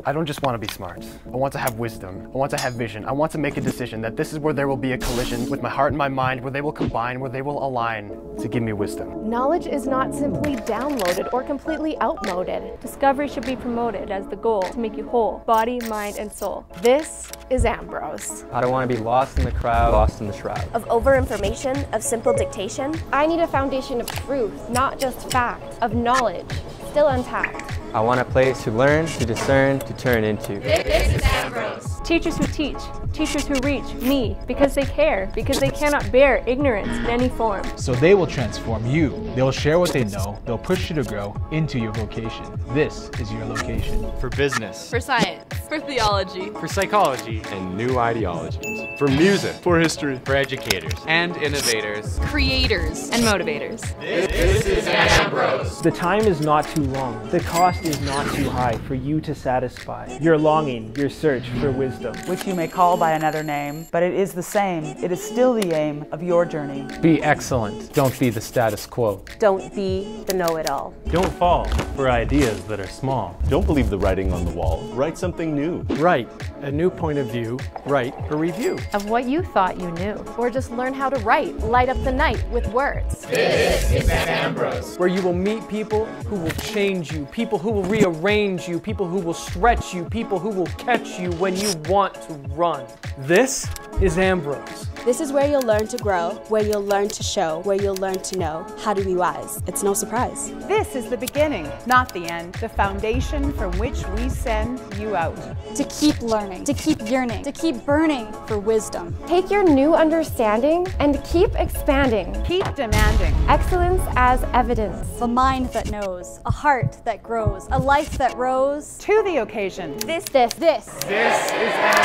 I don't just want to be smart. I want to have wisdom. I want to have vision. I want to make a decision that this is where there will be a collision with my heart and my mind, where they will combine, where they will align to give me wisdom. Knowledge is not simply downloaded or completely outmoded. Discovery should be promoted as the goal to make you whole, body, mind, and soul. This is Ambrose. I don't want to be lost in the crowd, lost in the shroud. Of over-information, of simple dictation. I need a foundation of truth, not just fact, of knowledge, still intact. I want a place to learn, to discern, to turn into. This is Ambrose. Teachers who teach, teachers who reach me because they care, because they cannot bear ignorance in any form. So they will transform you. They'll share what they know. They'll push you to grow into your vocation. This is your location. For business. For science. For theology. For psychology. And new ideologies. For music. For history. For educators. And innovators. Creators. And motivators. This is Ambrose. The time is not too long. The cost is not too high for you to satisfy your longing, your search for wisdom. Which you may call by another name, but it is the same. It is still the aim of your journey. Be excellent. Don't be the status quo. Don't be the know-it-all. Don't fall for ideas that are small. Don't believe the writing on the wall. Write something new. Write a new point of view. Write a review of what you thought you knew. Or just learn how to write, light up the night with words. This is Ambrose. Where you will meet people who will change you, people who will rearrange you, people who will stretch you, people who will catch you when you want to run. This is Ambrose. This is where you'll learn to grow, where you'll learn to show, where you'll learn to know how to be wise. It's no surprise. This is the beginning, not the end, the foundation from which we send you out. To keep learning, to keep yearning, to keep burning for wisdom. Take your new understanding and keep expanding. Keep demanding. Excellence as evidence. A mind that knows, a heart that grows, a life that rose. To the occasion. This is